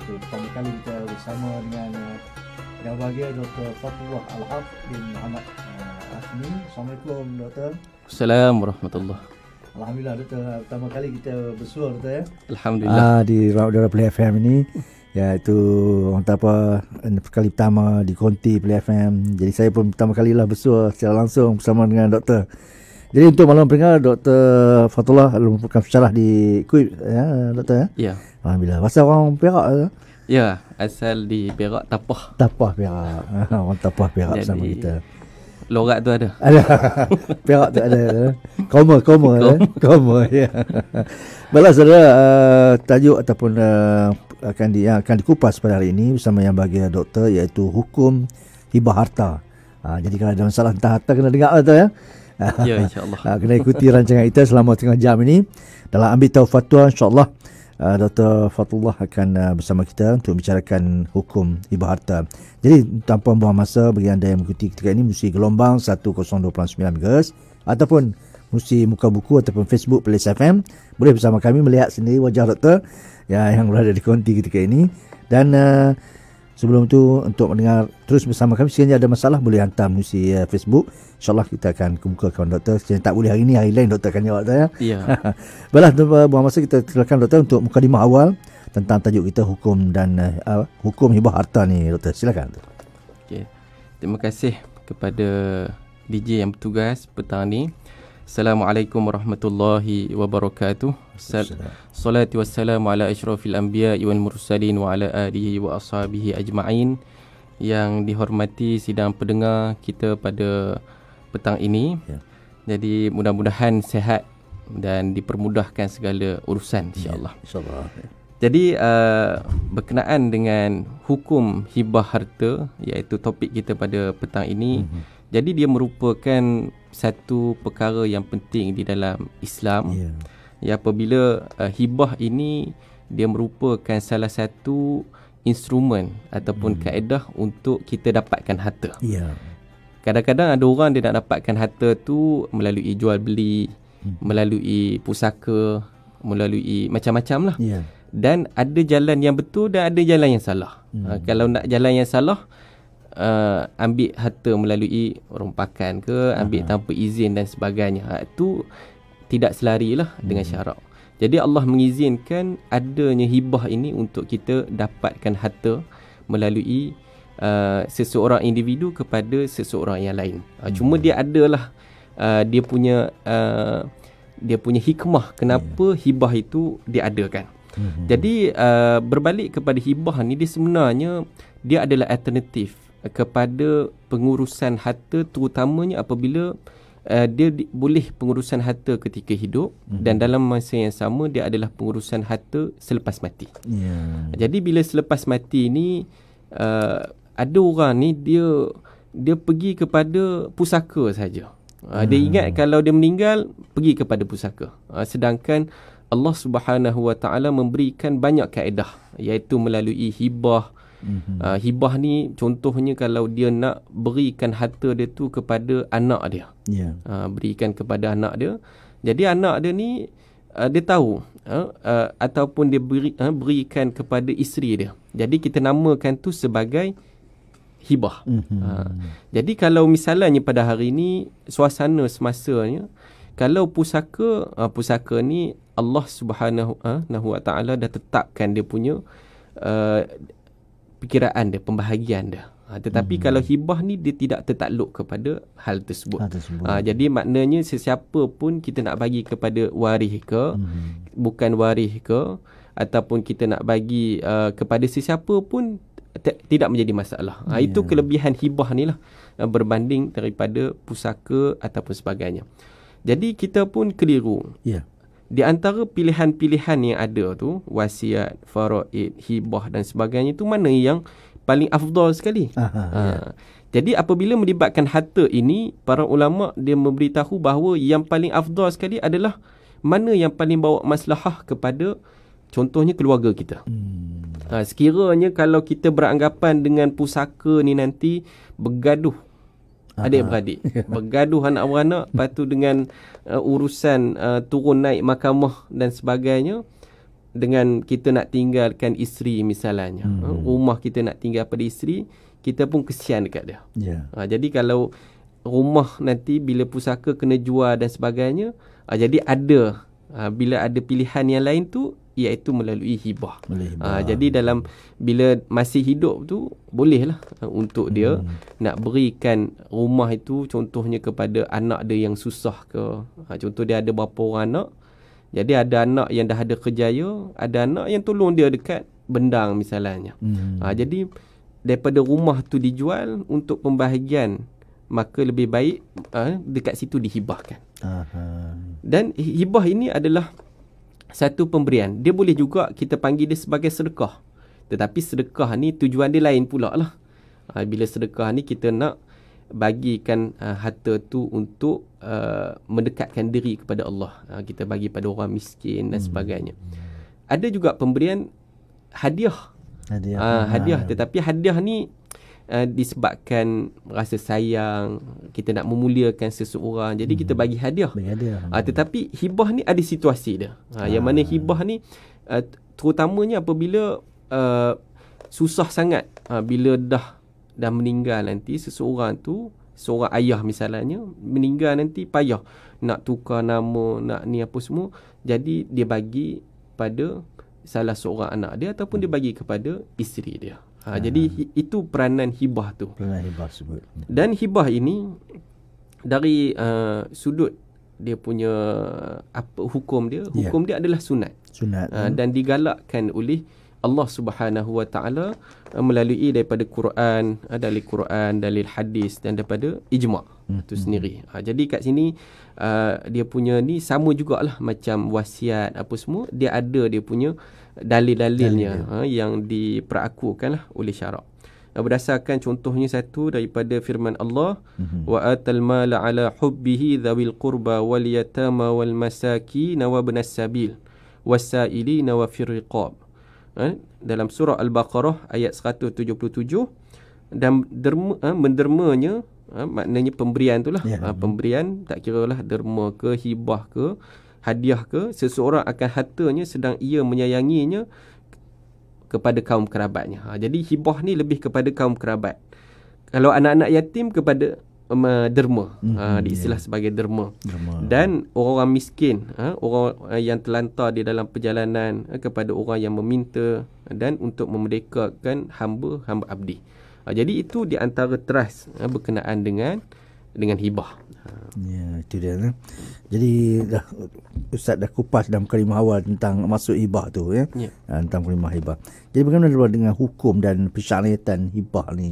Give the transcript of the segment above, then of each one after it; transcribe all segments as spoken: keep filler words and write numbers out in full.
Iaitu pertama kali kita bersama dengan uh, yang bahagia Doktor Fatullah Al-Haf bin Muhammad uh, Asmi. Assalamualaikum Doktor. Assalamualaikum warahmatullahi. Alhamdulillah Doktor, pertama kali kita bersua Doktor ya. Alhamdulillah. Ah, di Raudara Play F M ini, iaitu orang kata apa, kali pertama di Konti Play F M. Jadi saya pun pertama kalilah bersua secara langsung bersama dengan Doktor. Jadi untuk malam pendengar, Doktor Fatullah merupakan pensyarah di Kuib ya Doktor ya. Ya. Alhamdulillah. Pasal orang Perak ya. Ya, asal di Perak, Tapah. Tapah Perak. Orang Tapah Perak bersama kita. Lorak tu ada. Ada. Perak tu ada. Koma, koma, eh? Koma, ya. Baiklah saudara, uh, tajuk ataupun uh, akan di akan dikupas pada hari ini bersama yang bahagia Doktor, iaitu hukum hibah harta. Uh, jadi kalau ada masalah tentang harta, kena dengar lah tu ya. Ya, insya-Allah. Uh, kena ikuti rancangan kita selama setengah jam ini. Dalam Ambil Tahu Fatwa, insya-Allah Uh, Doktor Fatullah akan uh, bersama kita untuk membicarakan hukum hibah harta. Jadi tanpa buang masa, bagi anda yang mengikuti ketika ini, mesti gelombang seratus dua puluh sembilan megahertz ataupun mesti muka buku ataupun Facebook Play F M. Boleh bersama kami melihat sendiri wajah Doktor ya, yang berada di konti ketika ini. Dan uh, sebelum itu, untuk mendengar terus bersama kami, sekiranya ada masalah boleh hantar melalui uh, Facebook. InsyaAllah kita akan kemukakan Doktor. Sekiranya tak boleh hari ini, hari lain Doktor akan jawab ya. Ya. Baiklah, tanpa buang masa, kita silakan Doktor untuk mukadimah awal tentang tajuk kita, hukum dan uh, hukum hibah harta ni Doktor. Silakan. Okey. Terima kasih kepada D J yang bertugas petang ni. Assalamualaikum warahmatullahi wabarakatuh. Salatu wassalamu ala asyrafil anbiya'i wal mursalin wa ala alihi wa ashabihi ajma'in. Yang dihormati sidang pendengar kita pada petang ini. Ya. Jadi mudah-mudahan sihat dan dipermudahkan segala urusan, insya-Allah. Ya, insya-Allah. Jadi uh, berkenaan dengan hukum hibah harta, iaitu topik kita pada petang ini. Mm-hmm. Jadi dia merupakan satu perkara yang penting di dalam Islam. Yeah. Ya, apabila uh, hibah ini dia merupakan salah satu instrumen ataupun hmm. kaedah untuk kita dapatkan harta. Yeah. Kadang-kadang ada orang dia nak dapatkan harta tu melalui jual beli, hmm. melalui pusaka, melalui macam-macam lah. Yeah. Dan ada jalan yang betul dan ada jalan yang salah. Hmm. Uh, kalau nak jalan yang salah, uh, ambil harta melalui rompakan ke, ambil Aha. tanpa izin dan sebagainya. Ha, itu tidak selarilah hmm. dengan syarak. Jadi Allah mengizinkan adanya hibah ini untuk kita dapatkan harta melalui uh, seseorang individu kepada seseorang yang lain. Uh, hmm. Cuma dia adalah uh, dia punya uh, dia punya hikmah kenapa yeah. hibah itu diadakan. Hmm. Jadi uh, berbalik kepada hibah ni, dia sebenarnya dia adalah alternatif kepada pengurusan harta, terutamanya apabila Uh, dia di, boleh pengurusan harta ketika hidup mm-hmm. dan dalam masa yang sama dia adalah pengurusan harta selepas mati. Yeah. Jadi bila selepas mati ni uh, ada orang ni dia dia pergi kepada pusaka saja. Uh, mm. Dia ingat kalau dia meninggal pergi kepada pusaka. Uh, sedangkan Allah Subhanahu Wa Taala memberikan banyak kaedah, iaitu melalui hibah. Mm-hmm. Uh, hibah ni contohnya kalau dia nak berikan harta dia tu kepada anak dia, yeah. uh, berikan kepada anak dia. Jadi anak dia ni uh, dia tahu uh, uh, ataupun dia beri, uh, berikan kepada isteri dia. Jadi kita namakan tu sebagai hibah. Mm-hmm. uh, Jadi kalau misalnya pada hari ni suasana semasanya, kalau pusaka uh, pusaka ni Allah Subhanahu uh, Wa Taala dah tetapkan dia punya uh, pikiraan dia, pembahagian dia. Ha, tetapi hmm. kalau hibah ni dia tidak tertakluk kepada hal tersebut. Hal tersebut. Ha, jadi maknanya sesiapa pun kita nak bagi kepada waris ke, hmm. bukan waris ke, ataupun kita nak bagi uh, kepada sesiapa pun t- tidak menjadi masalah. Ha, yeah. Itu kelebihan hibah ni lah, uh, berbanding daripada pusaka ataupun sebagainya. Jadi kita pun keliru. Ya. Yeah. Di antara pilihan-pilihan yang ada tu, wasiat, faraid, hibah dan sebagainya, tu mana yang paling afdal sekali? Aha, ha. Ya. Jadi apabila melibatkan harta ini, para ulama dia memberitahu bahawa yang paling afdal sekali adalah mana yang paling bawa maslahah kepada contohnya keluarga kita. Hmm. Ha, sekiranya kalau kita beranggapan dengan pusaka ni nanti bergaduh adik-beradik, bergaduh anak-beranak, lepas tu dengan uh, urusan uh, turun naik mahkamah dan sebagainya, dengan kita nak tinggalkan isteri misalnya, hmm. rumah kita nak tinggal pada isteri, kita pun kesian dekat dia. Yeah. Ha, jadi kalau rumah nanti bila pusaka kena jual dan sebagainya, ha, jadi ada ha, bila ada pilihan yang lain tu, iaitu melalui hibah. Ha, jadi dalam bila masih hidup tu bolehlah ha, untuk dia hmm. nak berikan rumah itu contohnya kepada anak dia yang susah ke. Ha, contoh dia ada berapa orang anak. Jadi ada anak yang dah ada kerjaya, ada anak yang tolong dia dekat bendang misalnya. Hmm. Ha, jadi daripada rumah tu dijual untuk pembahagian, maka lebih baik ha, dekat situ dihibahkan. Aha. Dan hibah ini adalah satu pemberian. Dia boleh juga kita panggil dia sebagai sedekah. Tetapi sedekah ni tujuan dia lain pula lah. Ha, bila sedekah ni kita nak bagikan uh, harta tu untuk uh, mendekatkan diri kepada Allah. Uh, kita bagi pada orang miskin dan sebagainya. Ada juga pemberian hadiah. Hadiah. Uh, hadiah. Tetapi hadiah ni uh, disebabkan rasa sayang, kita nak memuliakan seseorang. Jadi hmm. kita bagi hadiah. Bagi hadiah. Uh, tetapi hibah ni ada situasi dia. Uh, ah. Yang mana hibah ni uh, terutamanya apabila uh, susah sangat. Uh, bila dah dah meninggal nanti seseorang tu, seorang ayah misalnya meninggal nanti payah nak tukar nama, nak ni apa semua. Jadi dia bagi pada salah seorang anak dia ataupun dia bagi kepada isteri dia. Ha, ha. Jadi itu peranan hibah tu. Peranan hibah sebut. Dan hibah ini dari uh, sudut dia punya apa hukum dia, hukum yeah. dia adalah sunat. Sunat. Uh, dan digalakkan oleh Allah Subhanahu Wa Taala melalui daripada Quran, dalil Quran, dalil hadis dan daripada ijma' hmm. itu sendiri. Ha, jadi kat sini uh, dia punya ni sama jugalah macam wasiat apa semua, dia ada dia punya dalil-dalilnya ha, yang diperakukanlah oleh syarak. Berdasarkan contohnya satu daripada firman Allah, hmm. wa atal mala ala hubbihi dzawil qurba wal yatama wal masakin wa ibnas sabil wasailina wa fir riqab. Ha, dalam surah Al-Baqarah ayat seratus tujuh puluh tujuh, dan derma, ha, mendermanya ha, maknanya pemberian itulah ya. ha, pemberian tak kiralah derma ke hibah ke hadiah ke, seseorang akan hartanya sedang ia menyayanginya kepada kaum kerabatnya. Ha, jadi hibah ni lebih kepada kaum kerabat. Kalau anak-anak yatim kepada um, derma, mm-hmm, ha, diistilah yeah. sebagai derma. derma. Dan orang miskin, ha, orang yang terlantar di dalam perjalanan, ha, kepada orang yang meminta, dan untuk memerdekakan hamba-hamba abdi. Ha, jadi itu di antara trust ha, berkenaan dengan dengan hibah. Ha. Ya, itu dia. Nah. Jadi dah Ustaz dah kupas dalam kalimah awal tentang maksud hibah tu ya. ya. Ha, tentang kalimah hibah. Jadi bagaimana dengan hukum dan persyaratan hibah ni,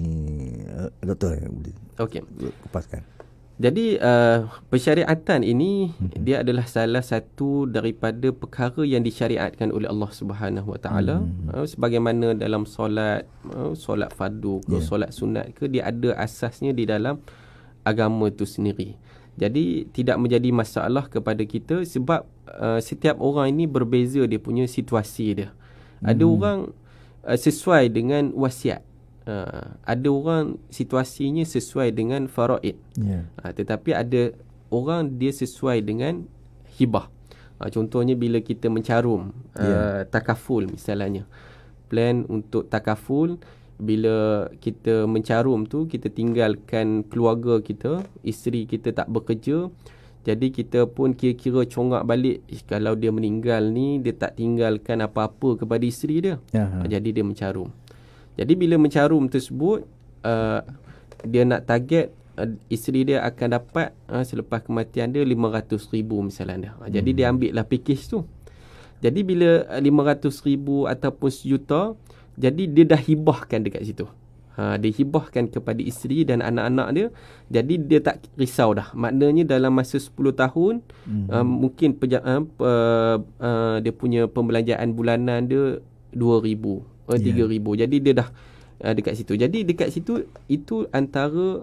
Doktor? Okey, kupaskan. Jadi uh, persyariatan ini hmm. dia adalah salah satu daripada perkara yang disyariatkan oleh Allah Subhanahu Wa Taala. Hmm. Uh, sebagaimana dalam solat, uh, solat fardu ke yeah. solat sunat ke, dia ada asasnya di dalam agama itu sendiri. Jadi tidak menjadi masalah kepada kita sebab uh, setiap orang ini berbeza dia punya situasi dia. Hmm. Ada orang uh, sesuai dengan wasiat. Uh, ada orang situasinya sesuai dengan faraid. Yeah. Uh, tetapi ada orang dia sesuai dengan hibah. Uh, contohnya bila kita mencarum, yeah. uh, takaful misalnya. Plan untuk takaful, bila kita mencarum tu, kita tinggalkan keluarga kita, isteri kita tak bekerja, jadi kita pun kira-kira congak balik, kalau dia meninggal ni dia tak tinggalkan apa-apa kepada isteri dia. Aha. Jadi dia mencarum. Jadi bila mencarum tersebut, uh, dia nak target uh, isteri dia akan dapat uh, selepas kematian dia lima ratus ribu misalnya. Uh, hmm. Jadi dia ambil lah package tu. Jadi bila uh, lima ratus ribu ataupun sejuta, jadi dia dah hibahkan dekat situ. Ha, dia hibahkan kepada isteri dan anak-anak dia. Jadi dia tak risau dah. Maknanya dalam masa sepuluh tahun, mm-hmm. uh, mungkin peja- uh, uh, uh, dia punya pembelanjaan bulanan dia dua ribu, uh, tiga ribu. Yeah. Jadi dia dah uh, dekat situ. Jadi dekat situ, itu antara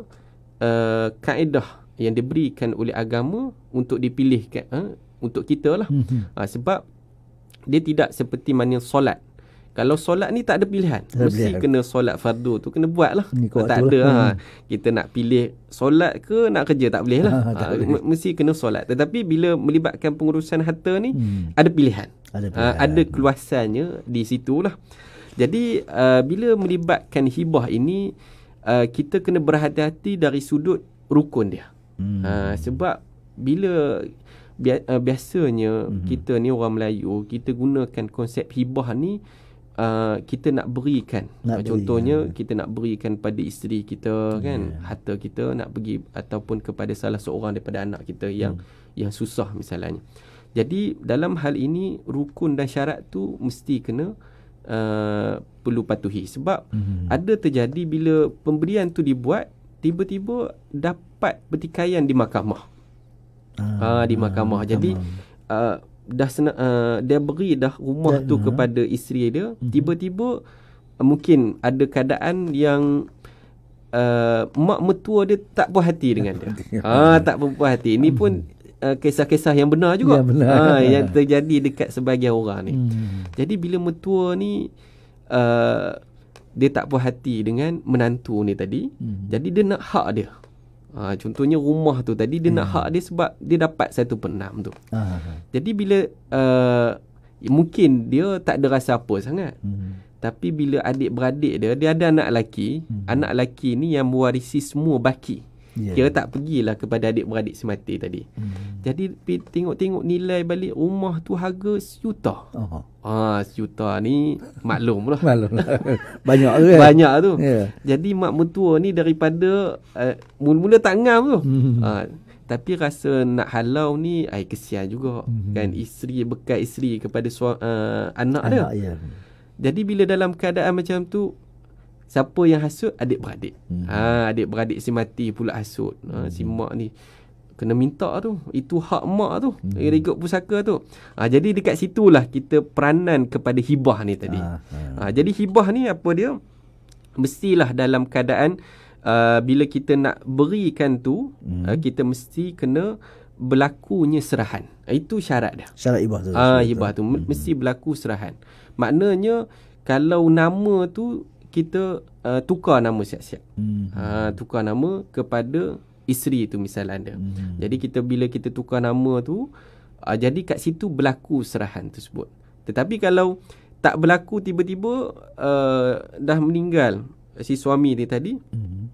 uh, kaedah yang diberikan oleh agama untuk dipilihkan, uh, untuk kita lah. Mm-hmm. Uh, sebab dia tidak seperti mana solat. Kalau solat ni tak ada pilihan. Tak Mesti pilihan. kena solat fardu tu kena buat lah. Ikut Tak waktu ada lah. ha. Hmm. Kita nak pilih solat ke nak kerja tak boleh lah. Ha, tak ha, boleh. m- Mesti kena solat. Tetapi bila melibatkan pengurusan harta ni Hmm. ada pilihan. Ada Ha, pilihan. ada keluasannya di situlah. Jadi uh, bila melibatkan hibah ini uh, kita kena berhati-hati dari sudut rukun dia. Hmm. Ha, sebab bila bi- uh, biasanya Hmm. kita ni orang Melayu, kita gunakan konsep hibah ni uh, kita nak berikan. Nak Uh, contohnya beri, kita nak berikan pada isteri kita kan, Yeah. harta kita nak pergi ataupun kepada salah seorang daripada anak kita yang Hmm. yang susah misalnya. Jadi dalam hal ini rukun dan syarat tu mesti kena uh, perlu patuhi sebab Hmm. ada terjadi bila pemberian tu dibuat tiba-tiba dapat pertikaian di mahkamah. Ah, di mahkamah. Jadi uh, dah sena, uh, dia beri dah rumah Dan, tu uh, kepada isteri dia, mhm. tiba-tiba uh, mungkin ada keadaan yang uh, mak mertua dia tak puas hati dengan dia. Ah, tak puas hati. Ini pun uh, kisah-kisah yang benar juga. Ya, benar. Ah, yang terjadi dekat sebahagian orang ni. Hmm. Jadi bila mertua ni uh, dia tak puas hati dengan menantu ni tadi, Hmm. jadi dia nak hak dia. Ha, contohnya rumah tu tadi dia Hmm. nak hak dia sebab dia dapat satu per enam tu. Ah. Jadi bila uh, mungkin dia tak ada rasa apa sangat. Hmm. Tapi bila adik-beradik dia, dia ada anak lelaki, Hmm. anak lelaki ni yang mewarisi semua baki. Yeah. Kira tak pergilah kepada adik-beradik semati tadi. Hmm. Jadi pi- tengok-tengok nilai balik rumah tu harga sejuta. Oh. Ah, sejuta ni maklum lah. Malu lah. Banyak tu kan? Banyak tu. Ya. Jadi mak mertua ni daripada uh, mula-mula tak ngam tu. Hmm. Uh, tapi rasa nak halau ni ai kesian juga Hmm. kan isteri bekas isteri kepada sua, uh, anak, dia. Anak, ya. Jadi bila dalam keadaan macam tu siapa yang hasut? Adik-beradik. Hmm. Ha, adik-beradik si mati pula hasut. Ha, si mak ni kena minta tu. Itu hak mak tu. Hmm. Dia ikut pusaka tu. Ha, jadi dekat situlah kita peranan kepada hibah ni tadi. Ah, ah. Ha, jadi hibah ni apa dia? Mestilah dalam keadaan uh, bila kita nak berikan tu, Hmm. uh, kita mesti kena berlakunya serahan. Itu syarat dia. Syarat hibah tu. Ah, Syarat hibah tu hmm. mesti berlaku serahan. Maknanya kalau nama tu kita uh, tukar nama siap-siap. Hmm. Ha, tukar nama kepada isteri tu misalnya. Hmm. Jadi kita bila kita tukar nama tu, uh, jadi kat situ berlaku serahan tersebut. Tetapi kalau tak berlaku tiba-tiba uh, dah meninggal si suami dia tadi, Hmm.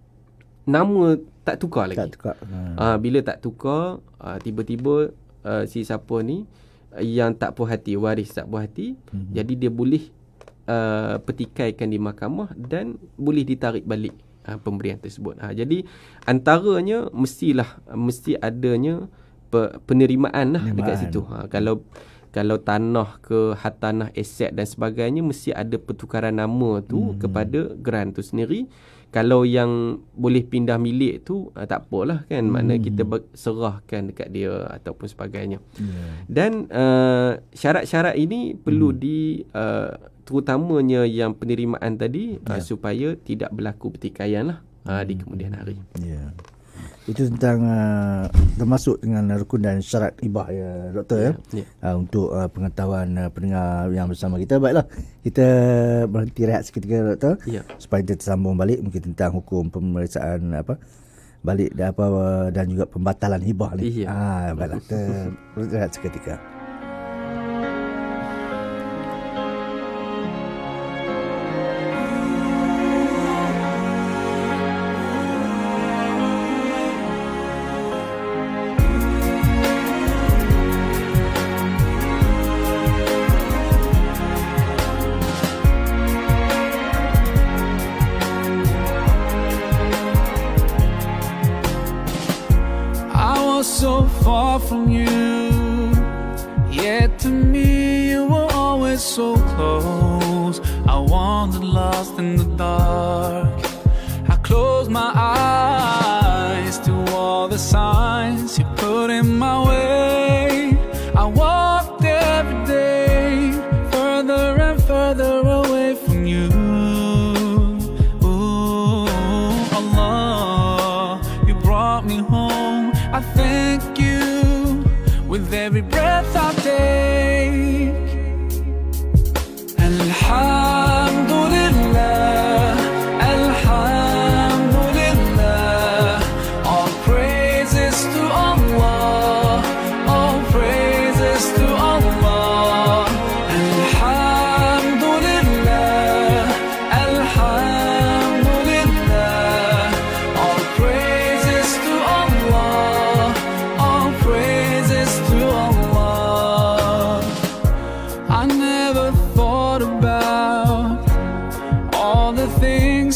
nama tak tukar lagi. Tak tukar. Ha. Ah, bila tak tukar, ah, tiba-tiba uh, si siapa ni uh, yang tak puas hati, waris tak puas hati, Mhm. jadi dia boleh uh, pertikaikan di mahkamah dan boleh ditarik balik uh, pemberian tersebut. Ha, jadi antaranya mestilah mesti adanya pe, penerimaan lah Penerimaan. dekat situ. Ha, kalau kalau tanah ke hartanah aset dan sebagainya mesti ada pertukaran nama tu Hmm. kepada geran tu sendiri. Kalau yang boleh pindah milik tu uh, tak apalah kan, Hmm. makna kita ber- serahkan dekat dia ataupun sebagainya. Ya. Dan uh, syarat-syarat ini perlu Hmm. di uh, terutamanya yang penerimaan tadi Ya. uh, supaya tidak berlaku pertikaian lah uh, di kemudian hari. Ya. Itu tentang uh, termasuk dengan rukun dan syarat hibah ya doktor ya. Ya. Uh, untuk uh, pengetahuan uh, pendengar yang bersama kita. Baiklah, kita berhenti rehat seketika doktor. Ya. Supaya kita sambung balik mungkin tentang hukum pemeriksaan apa balik dan apa dan juga pembatalan hibah ni. Iya. Ah, baiklah, kita berhenti rehat seketika. I was so far from you, yet to me you were always so close. I wandered lost in the dark. I closed my eyes to all the signs you put in my way. I walked every day further and further away from you. Ooh, Allah, you brought me home. I thank you with every breath I take. And how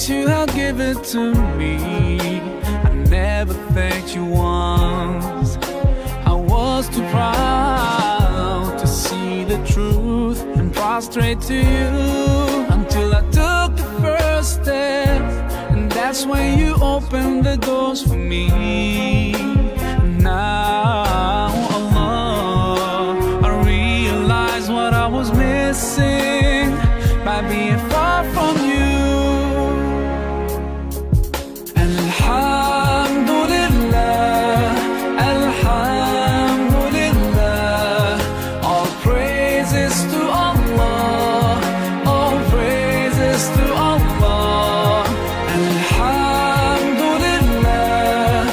things you have given to me, I never thanked you once. I was too proud to see the truth and prostrate to you, until I took the first step, and that's when you opened the doors for me. Now, Allah, I realize what I was missing by being far from you. Alhamdulillah, Alhamdulillah, all praises to Allah, all praises to Allah. Alhamdulillah,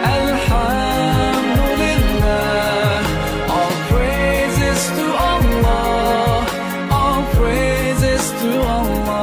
Alhamdulillah, all praises to Allah, all praises to Allah.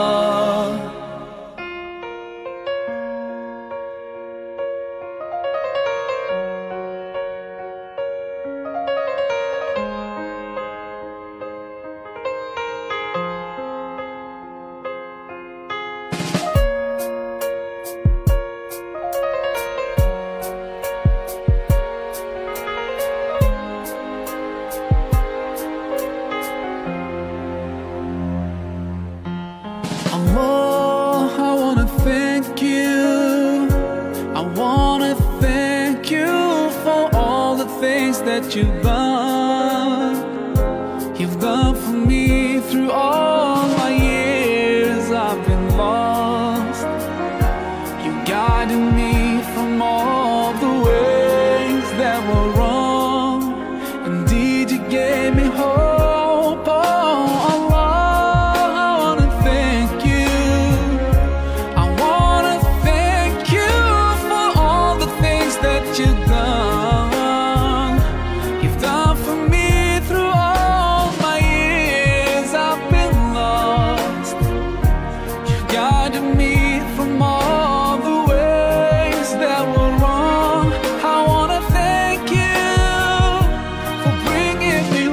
Allah, I wanna thank you. I wanna thank you for all the things that you've done. You've done for me through all my years I've been lost. You guided me from all the ways that were wrong. Indeed, you gave me hope. Oh, Allah, I wanna thank you. I wanna thank you for all the things that you've done. You've done for me through all my years I've been lost. You've guided me from all the ways that were wrong. I wanna thank you for bringing me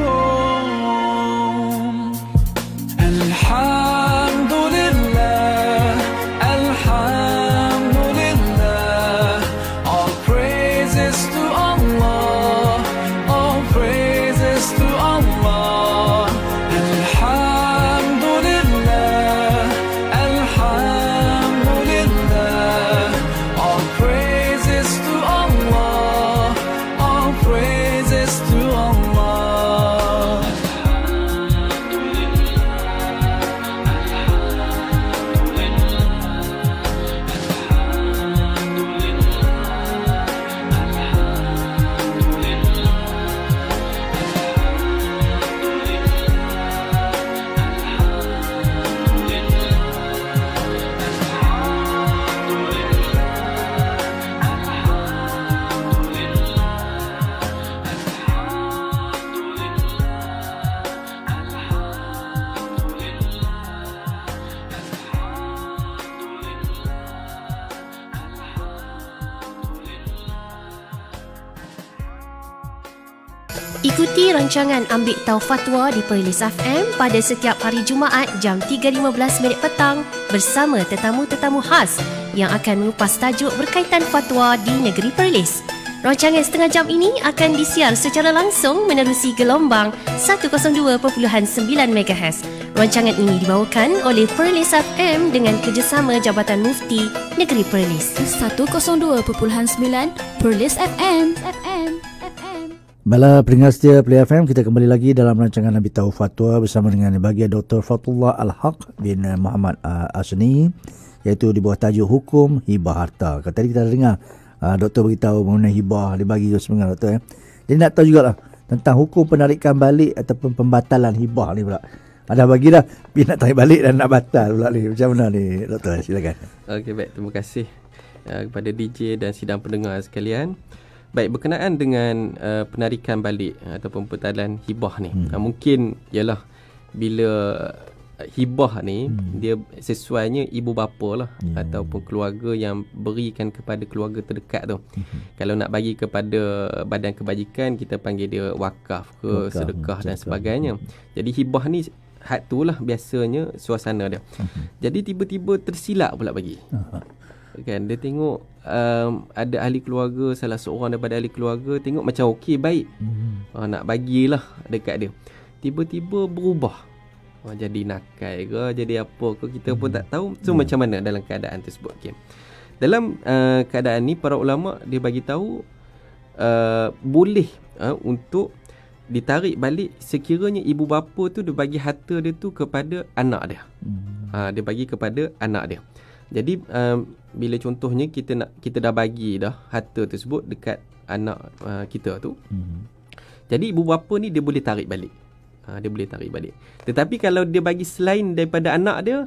home. Alhamdulillah, Alhamdulillah, all praises to Allah, all praises to Allah. Alhamdulillah, Alhamdulillah, all praises to Allah, all praises to Allah. Ikuti rancangan Ambil Tahu Fatwa di Perlis F M pada setiap hari Jumaat jam tiga lima belas minit petang bersama tetamu-tetamu khas yang akan mengupas tajuk berkaitan fatwa di negeri Perlis. Rancangan setengah jam ini akan disiar secara langsung menerusi gelombang seratus dua perpuluhan sembilan megahertz. Rancangan ini dibawakan oleh Perlis F M dengan kerjasama Jabatan Mufti Negeri Perlis. seratus dua perpuluhan sembilan Perlis F M. Bala pendengar setia Play F M, kita kembali lagi dalam rancangan Ambil Tahu Fatwa bersama dengan Bahagia Doktor Fathullah Al-Haq bin Muhammad uh, Asni, iaitu di bawah tajuk Hukum Hibah Harta. Tadi kita dah dengar uh, doktor beritahu mengenai hibah, dia bagi sebenarnya doktor ya. Jadi nak tahu jugalah tentang hukum penarikan balik ataupun pembatalan hibah ni pula. Ada bagi dah, tapi nak tarik balik dan nak batal pula ni. Macam mana ni doktor? Silakan. Okey, baik, terima kasih uh, kepada D J dan sidang pendengar sekalian. Baik, berkenaan dengan uh, penarikan balik uh, ataupun pembatalan hibah ni, hmm. uh, mungkin ialah bila hibah ni hmm. dia sesuainya ibu bapa lah, yeah. ataupun keluarga yang berikan kepada keluarga terdekat tu. Hmm. Kalau nak bagi kepada badan kebajikan, kita panggil dia wakaf ke, wakaf, sedekah dan sebagainya. Jadi hibah ni had tu lah biasanya suasana dia. Uh-huh. Jadi tiba-tiba tersilap pula bagi. Uh-huh. Kan dia tengok um, ada ahli keluarga, salah seorang daripada ahli keluarga tengok macam okey baik. Uh-huh. Uh, nak bagilah dekat dia. Tiba-tiba berubah. Uh, jadi nakal ke, jadi apa ke kita uh-huh. pun tak tahu. So uh-huh. macam mana dalam keadaan tersebut. Okay. Dalam uh, keadaan ni para ulama dia bagi tahu uh, boleh uh, untuk ditarik balik sekiranya ibu bapa tu dia bagi harta dia tu kepada anak dia. Hmm. Ha, dia bagi kepada anak dia. Jadi um, bila contohnya kita nak kita dah bagi dah harta tersebut dekat anak uh, kita tu. Hmm. Jadi ibu bapa ni dia boleh tarik balik. Ha, dia boleh tarik balik. Tetapi kalau dia bagi selain daripada anak dia,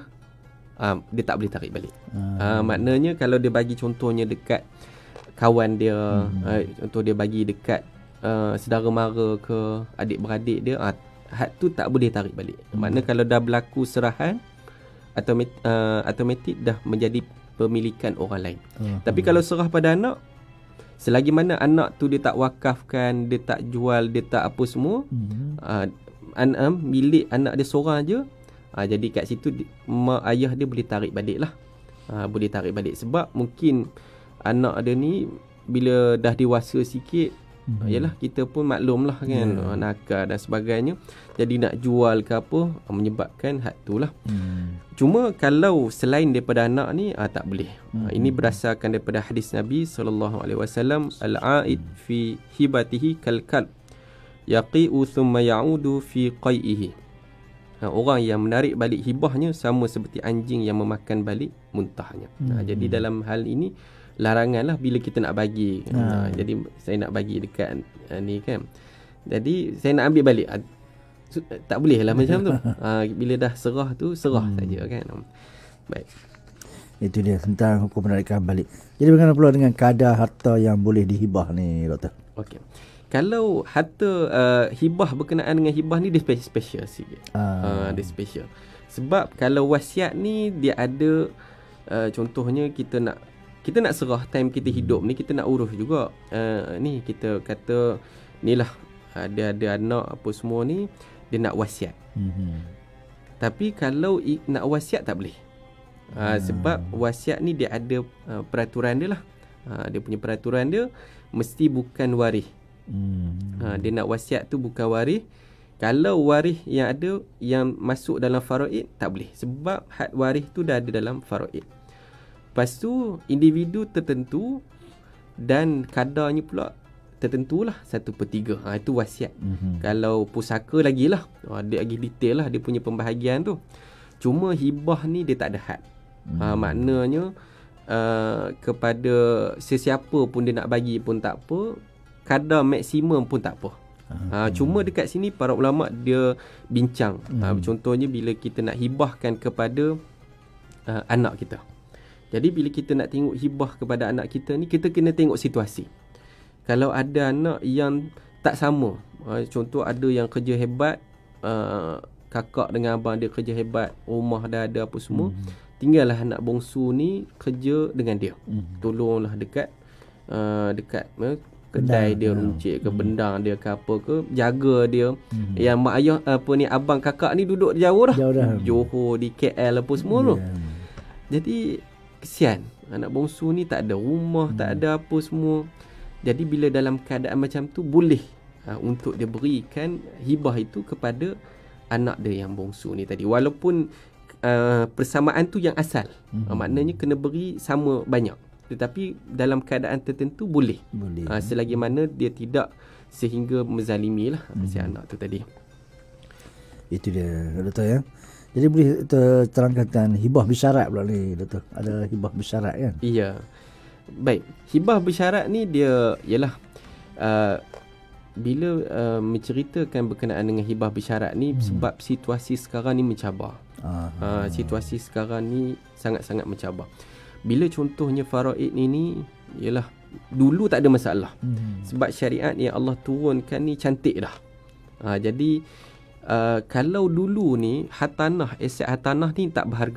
uh, dia tak boleh tarik balik. Hmm. Ha, maknanya kalau dia bagi contohnya dekat kawan dia, hmm. uh, contoh dia bagi dekat Uh, saudara mara ke adik-beradik dia, uh, had tu tak boleh tarik balik. Hmm. Makna kalau dah berlaku serahan automatik, uh, automatik dah menjadi pemilikan orang lain. Hmm. Tapi kalau serah pada anak, selagi mana anak tu dia tak wakafkan, dia tak jual, dia tak apa semua, hmm. uh, an- um, milik anak dia seorang je. Uh, jadi kat situ di, mak ayah dia boleh tarik balik lah. Uh, boleh tarik balik sebab mungkin anak dia ni bila dah dewasa sikit, Hmm. yalah kita pun maklum lah kan, yeah. nakal dan sebagainya, jadi nak jual ke apa menyebabkan had tu lah. hmm. Cuma kalau selain daripada anak ni ah, tak boleh. hmm. Ini berdasarkan daripada hadis Nabi sallallahu alaihi wasallam, al-aid fi hibatihi kal kalb yaqi'u thumma ya'udu fi qai'ihi. Ha, orang yang menarik balik hibahnya sama seperti anjing yang memakan balik muntahnya. hmm. ha, Jadi dalam hal ini larangan lah bila kita nak bagi. Ha. Ha, jadi saya nak bagi dekat uh, ni kan. Jadi saya nak ambil balik. Uh, tak boleh lah macam tu. Ha, bila dah serah tu, serah hmm. saja kan. Baik. Itu dia tentang hukum penarikan balik. Jadi bagaimana pula dengan kadar harta yang boleh dihibah ni, doktor? Okey. Kalau harta uh, hibah berkenaan dengan hibah ni dia special sikit. Ah. Uh, dia special. Sebab kalau wasiat ni dia ada uh, contohnya kita nak kita nak serah time kita hidup ni, kita nak urus juga. Uh, ni kita kata ni lah ada ada anak apa semua ni dia nak wasiat. Mm-hmm. Tapi kalau i, nak wasiat tak boleh. Uh, hmm. Sebab wasiat ni dia ada uh, peraturan dia lah. Uh, dia punya peraturan dia mesti bukan waris. Hmm. Uh, dia nak wasiat tu bukan waris. Kalau waris yang ada yang masuk dalam faraid tak boleh. Sebab had waris tu dah ada dalam faraid. Lepas tu individu tertentu dan kadarnya pula tertentulah satu per tiga. Ha, itu wasiat. Mm-hmm. Kalau pusaka lagi lah. Ha, dia lagi detail lah dia punya pembahagian tu. Cuma hibah ni dia tak ada had. Mm-hmm. Ha, maknanya uh, kepada sesiapa pun dia nak bagi pun tak apa. Kadar maksimum pun tak apa. Ha, cuma dekat sini para ulama dia bincang. Mm-hmm. Ha, contohnya bila kita nak hibahkan kepada uh, anak kita. Jadi bila kita nak tengok hibah kepada anak kita ni, kita kena tengok situasi. Kalau ada anak yang tak sama, uh, contoh ada yang kerja hebat, uh, kakak dengan abang dia kerja hebat, rumah dah ada apa semua, hmm. tinggallah anak bongsu ni kerja dengan dia. Hmm. Tolonglah dekat uh, dekat uh, kedai dia, runcit ke, hmm. bendang dia ke apa ke, jaga dia. Hmm. Yang mak ayah apa ni, abang kakak ni duduk jauh dah. Jauh dah. Johor, di K L apa semua tu. Yeah. Jadi kesian anak bongsu ni tak ada rumah, hmm. tak ada apa semua. Jadi bila dalam keadaan macam tu boleh ha, untuk dia berikan hibah itu kepada anak dia yang bongsu ni tadi. Walaupun uh, persamaan tu yang asal. Hmm. Ha, maknanya kena beri sama banyak. Tetapi dalam keadaan tertentu boleh. Boleh. Ha, selagi mana dia tidak sehingga menzalimi lah hmm. si anak tu tadi. Itu dia, doktor ya. Jadi boleh terangkan tentang hibah bersyarat pula ni, doktor. Ada hibah bersyarat kan? Iya. Baik. Hibah bersyarat ni dia ialah uh, bila uh, menceritakan berkenaan dengan hibah bersyarat ni hmm. sebab situasi sekarang ni mencabar. Uh, situasi sekarang ni sangat-sangat mencabar. Bila contohnya faraid ni ni ialah dulu tak ada masalah. Hmm. Sebab syariat yang Allah turunkan ni cantik dah. Uh, jadi Uh, kalau dulu ni hartanah, aset hartanah ni tak berharga.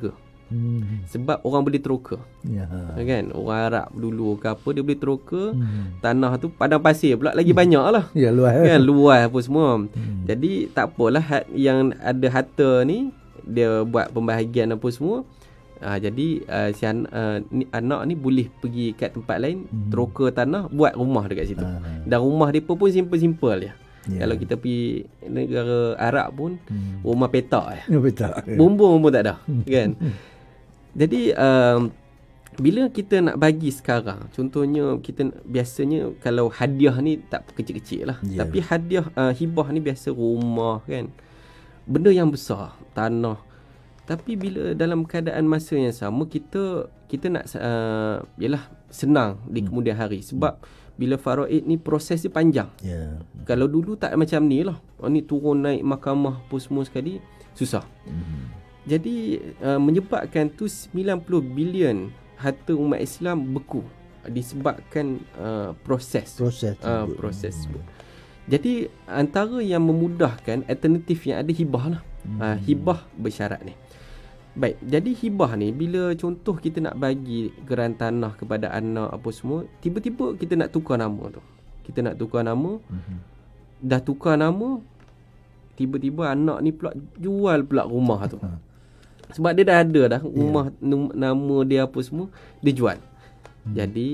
Hmm. Sebab orang boleh teroka. Ya. Kan? Orang Arab dulu ke apa, dia boleh teroka. Hmm. Tanah tu padang pasir pula lagi banyak lah. Ya, luas. Kan, luas apa semua. Hmm. Jadi tak apalah hat, yang ada harta ni dia buat pembahagian apa semua. Ha, jadi uh, si an, uh, ni, anak ni boleh pergi kat tempat lain, hmm. teroka tanah, buat rumah dekat situ. Ha. Dan rumah dia pun simple-simple je. Yeah. Kalau kita pergi negara Arab pun, hmm. rumah petak je. Ya, betul. Bumbung pun tak ada. Kan? Jadi um, bila kita nak bagi sekarang, contohnya kita biasanya kalau hadiah ni tak kecil-kecil lah. Yeah. Tapi hadiah uh, hibah ni biasa rumah kan. Benda yang besar, tanah. Tapi bila dalam keadaan masa yang sama, kita kita nak uh, yalah senang di kemudian hari. Sebab bila faraid ni proses dia panjang. Yeah. Kalau dulu tak macam ni lah. Oh, ni turun naik mahkamah apa semua sekali, susah. Mm-hmm. Jadi uh, menyebabkan tu sembilan puluh bilion harta umat Islam beku disebabkan uh, proses. Proses uh, proses tersebut. Jadi antara yang memudahkan alternatif yang ada hibah lah. Mm-hmm. Uh, hibah bersyarat ni. Baik, jadi hibah ni bila contoh kita nak bagi geran tanah kepada anak apa semua, tiba-tiba kita nak tukar nama tu. Kita nak tukar nama. Mm-hmm. Dah tukar nama, tiba-tiba anak ni pula jual pula rumah tu. Sebab dia dah ada dah rumah, yeah. nama dia apa semua, dia jual. Mm. Jadi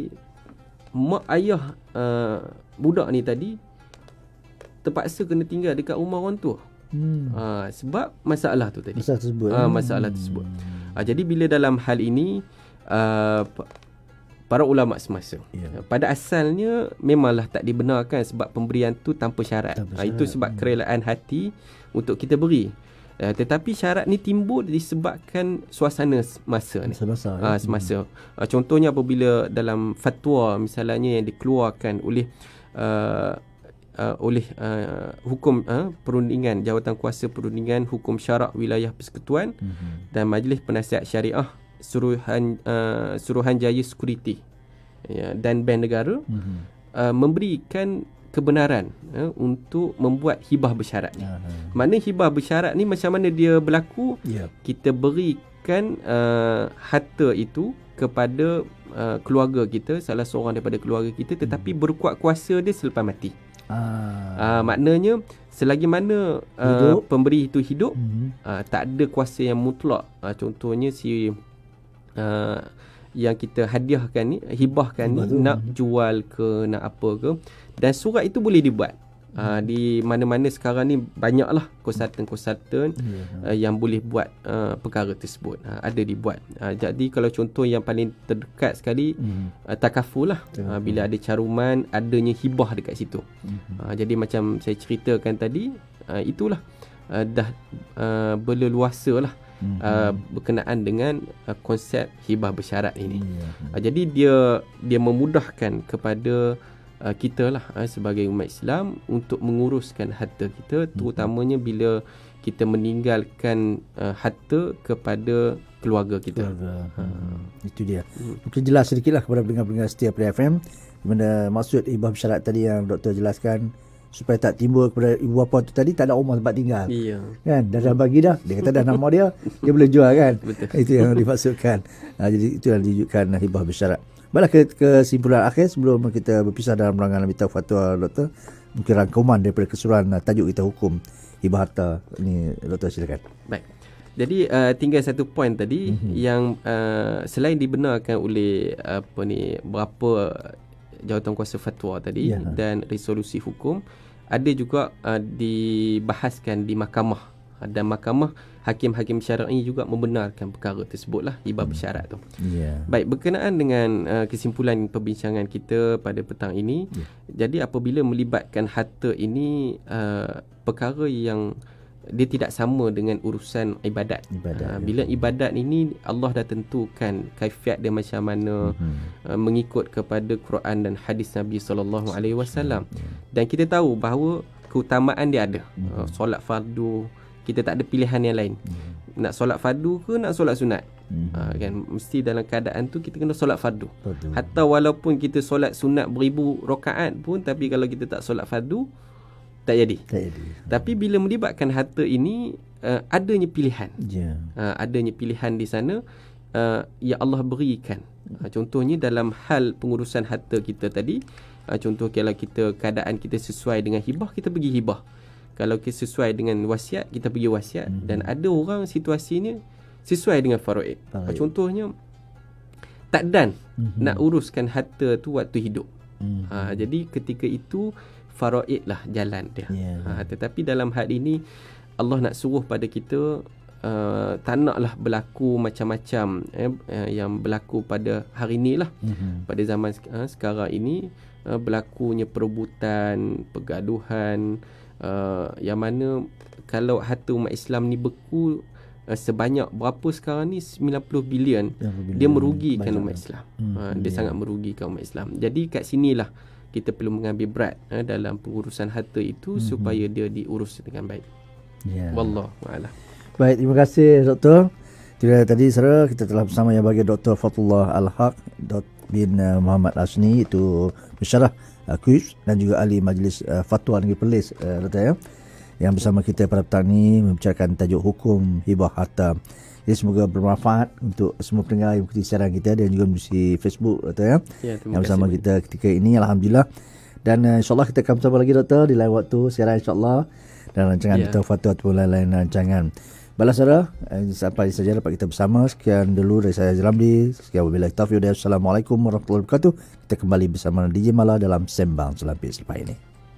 mak ayah uh, budak ni tadi terpaksa kena tinggal dekat rumah orang tua. Hmm. Ha, sebab masalah tu tadi. Masalah tersebut. Ha, masalah tersebut. Ha, jadi bila dalam hal ini uh, para ulama semasa, yeah. pada asalnya memanglah tak dibenarkan sebab pemberian tu tanpa syarat. Tanpa syarat. Ha, itu sebab kerelaan hati untuk kita beri. Uh, tetapi syarat ni timbul disebabkan suasana masa ni. Semasa. Ha, semasa. Hmm. Ha, contohnya apabila dalam fatwa misalnya yang dikeluarkan oleh uh, Uh, oleh uh, hukum uh, perundingan Jawatan Kuasa Perundingan Hukum Syarak Wilayah Persekutuan mm-hmm. dan Majlis Penasihat Syariah Suruhan uh, Suruhanjaya Security ya, dan Bank Negara mm-hmm. uh, memberikan kebenaran uh, untuk membuat hibah bersyarat ni. Uh-huh. Makna hibah bersyarat ni macam mana dia berlaku? Yeah. Kita berikan uh, harta itu kepada uh, keluarga kita, salah seorang daripada keluarga kita, tetapi mm-hmm. berkuat kuasa dia selepas mati. Ah. Uh, maknanya selagi mana uh, pemberi itu hidup, mm-hmm. uh, tak ada kuasa yang mutlak. Uh, contohnya si uh, yang kita hadiahkan ni, hibahkan ni, nak jual ke, nak apa ke, dan surat itu boleh dibuat. Uh, di mana-mana sekarang ni banyaklah konsultan-konsultan yeah. uh, yang boleh buat uh, perkara tersebut. Uh, ada dibuat. Uh, jadi kalau contoh yang paling terdekat sekali mm. uh, takaful lah. Uh, bila ada caruman, adanya hibah dekat situ. Mm-hmm. Uh, jadi macam saya ceritakan tadi, uh, itulah uh, dah uh, berleluasa lah. Mm-hmm. Uh, berkenaan dengan uh, konsep hibah bersyarat ini. Mm-hmm. Uh, jadi dia dia memudahkan kepada Uh, kita lah uh, sebagai umat Islam untuk menguruskan harta kita, terutamanya bila kita meninggalkan uh, harta kepada keluarga kita. Keluarga. Hmm. Itu dia. Hmm. Mungkin jelas sedikitlah kepada pendengar-pendengar setia Play F M mana maksud hibah bersyarat tadi yang doktor jelaskan, supaya tak timbul kepada ibu bapa tu tadi tak ada rumah tempat tinggal. Iya. Kan? Dah dah bagi dah. Dia kata dah nama dia, dia boleh jual kan. Betul. Itu yang dimaksudkan. Uh, jadi itu yang dijunjukkan hibah bersyarat. Baiklah, ke kesimpulan akhir sebelum kita berpisah dalam rancangan Ambita Fatwa, doktor. Mungkin rangkuman daripada keseluruhan uh, tajuk kita hukum hibah harta ni, doktor silakan. Baik. Jadi uh, tinggal satu poin tadi mm-hmm. yang uh, selain dibenarkan oleh apa ni berapa jawatan kuasa fatwa tadi yeah. dan resolusi hukum, ada juga uh, dibahaskan di mahkamah, dan mahkamah hakim-hakim syar'i juga membenarkan perkara tersebutlah, hibah bersyarat tu. Yeah. Baik, berkenaan dengan uh, kesimpulan perbincangan kita pada petang ini, yeah. jadi apabila melibatkan harta ini uh, perkara yang dia tidak sama dengan urusan ibadat. ibadat uh, bila ya. ibadat ini Allah dah tentukan kaifiat dia macam mana, mm-hmm. uh, mengikut kepada Quran dan hadis Nabi sallallahu alaihi wasallam. Dan kita tahu bahawa keutamaan dia ada. Mm-hmm. Uh, solat fardu, kita tak ada pilihan yang lain. Hmm. Nak solat fardu ke nak solat sunat. Hmm. Ha, kan mesti dalam keadaan tu kita kena solat fardu. Betul. Hatta walaupun kita solat sunat beribu rakaat pun, tapi kalau kita tak solat fardu tak jadi. Tak jadi. Tapi bila melibatkan harta ini, uh, adanya pilihan. Yeah. Uh, adanya pilihan di sana uh, yang Allah berikan. Uh, contohnya dalam hal pengurusan harta kita tadi, uh, contoh kalau kita keadaan kita sesuai dengan hibah, kita pergi hibah. Kalau kita sesuai dengan wasiat, kita pergi wasiat. Mm-hmm. Dan ada orang situasinya sesuai dengan faraid. Uh, contohnya tak dan mm-hmm. nak uruskan harta tu waktu hidup. Mm-hmm. Uh, jadi ketika itu faraid lah jalan dia. Yeah. Uh, tetapi dalam hal ini Allah nak suruh pada kita uh, tak naklah berlaku macam-macam eh, uh, yang berlaku pada hari ni lah. Mm-hmm. Pada zaman uh, sekarang ini uh, berlakunya perebutan, pergaduhan, uh, yang mana kalau harta umat Islam ni beku uh, sebanyak berapa sekarang ni sembilan puluh bilion, dia merugikan umat Islam. Hmm, uh, dia yeah. sangat merugikan umat Islam. Jadi kat sinilah kita perlu mengambil berat uh, dalam pengurusan harta itu hmm. supaya dia diurus dengan baik. Yeah. Wallahu a'lam. Baik, terima kasih Doktor. Jadi tadi saudara kita telah bersama yang bagi Doktor Fathullah Al-Haq bin Muhammad Asni, itu pensyarah uh, kuis dan juga ahli majlis uh, fatwa Negeri Perlis, uh, Doktor ya, yang bersama kita pada petang ini membicarakan tajuk hukum hibah harta. Jadi semoga bermanfaat untuk semua pendengar yang mengikuti siaran kita dan juga melalui Facebook, Doktor ya, ya yang bersama kasih. Kita ketika ini, alhamdulillah. Dan uh, insyaAllah kita akan bersama lagi Doktor di lain waktu siaran insyaAllah, dan rancangan yeah. kita fatwa ataupun lain-lain rancangan. Balas saudara, eh, sampai saja dapat kita bersama. Sekian dulu dari saya Ramli. Sekian wabillahi taufiq. Assalamualaikum warahmatullahi wabarakatuh. Kita kembali bersama D J Mala dalam Sembang Selampis selepas ini.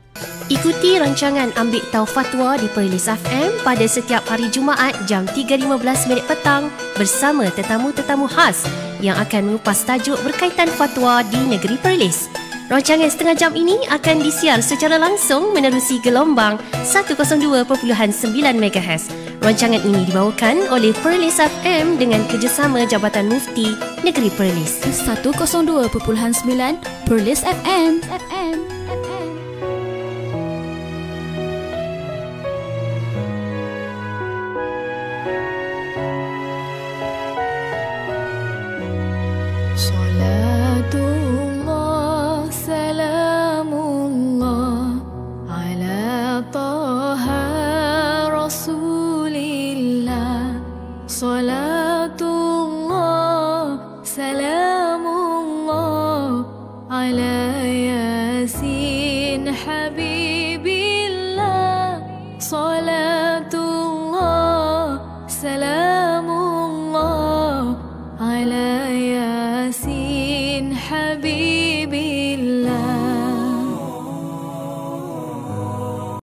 Ikuti rancangan Ambil Tahu Fatwa di Perlis F M pada setiap hari Jumaat jam tiga lima belas minit petang bersama tetamu-tetamu khas yang akan mengupas tajuk berkaitan fatwa di negeri Perlis. Rancangan setengah jam ini akan disiar secara langsung menerusi gelombang seratus dua perpuluhan sembilan megahertz. Rancangan ini dibawakan oleh Perlis F M dengan kerjasama Jabatan Mufti Negeri Perlis. seratus dua perpuluhan sembilan Perlis F M. F M. Salam